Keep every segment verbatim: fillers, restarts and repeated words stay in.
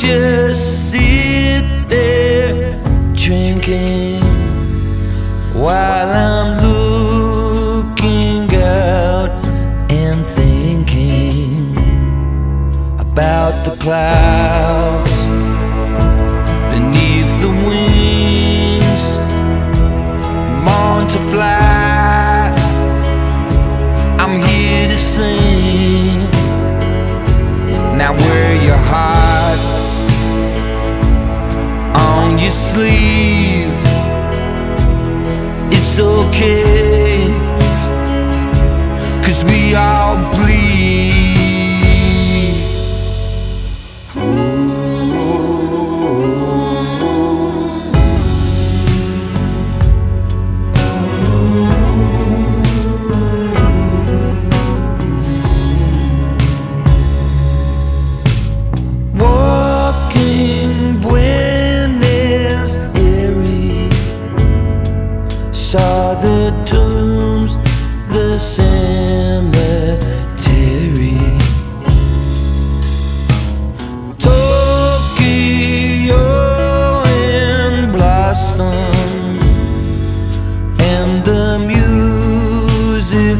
just sit there drinking while I'm looking out and thinking about the clouds beneath the wings, born to fly. I'm here to sing. Now wear your heart on your sleeve. It's okay, 'cause we all bleed. Saw the tombs, the cemetery, Tokyo in blossom, and the music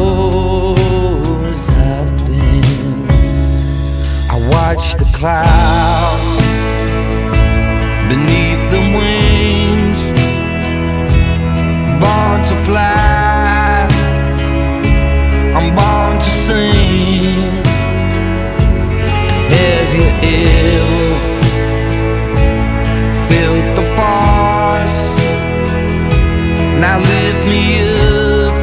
flows up in. I watch the clouds beneath the wings, born to fly, I'm born to sing. Have you ever felt the force? Now lift me up,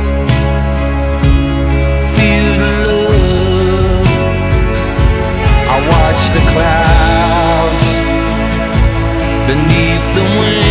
feel the love. I watch the clouds beneath the wind,